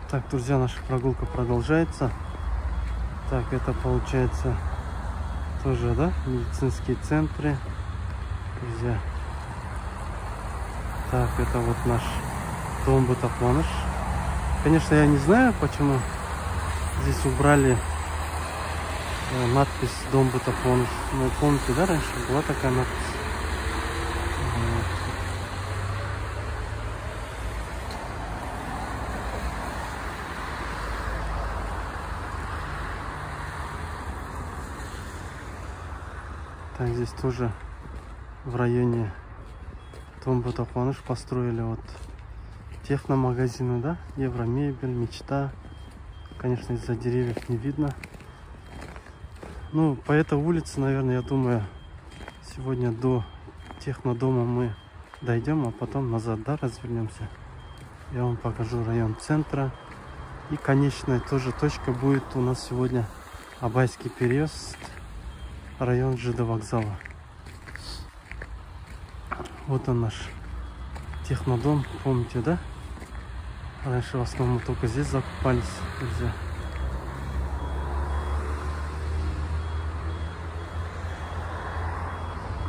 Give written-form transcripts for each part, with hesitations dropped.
Так, друзья, наша прогулка продолжается. Так, это получается тоже, да, медицинские центры, друзья. Так, это вот наш дом Бутафоныш. Конечно, я не знаю, почему здесь убрали надпись «Дом Бутафоныш». Ну, помните, да, раньше была такая надпись? Вот. Так, здесь тоже в районе Дом Бутафоныш построили вот техномагазины, да? Евромебель, Мечта. Конечно, из-за деревьев не видно. Ну, по этой улице, наверное, я думаю, сегодня до технодома мы дойдем, а потом назад, да, развернемся. Я вам покажу район центра. И конечная тоже точка будет у нас сегодня Абайский переезд, район ЖД вокзала. Вот он наш технодом, помните, да? Раньше в основном мы только здесь закупались, друзья.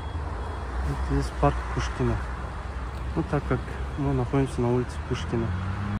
Вот здесь парк Пушкина. Ну, так как мы находимся на улице Пушкина.